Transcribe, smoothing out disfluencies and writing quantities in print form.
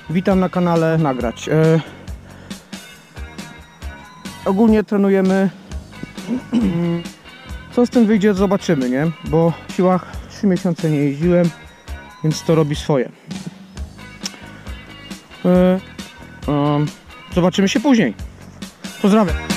Witam na kanale Nagrać. Ogólnie trenujemy. Co z tym wyjdzie, zobaczymy, nie? Bo w siłach 3 miesiące nie jeździłem, więc to robi swoje. Zobaczymy się później. Pozdrawiam.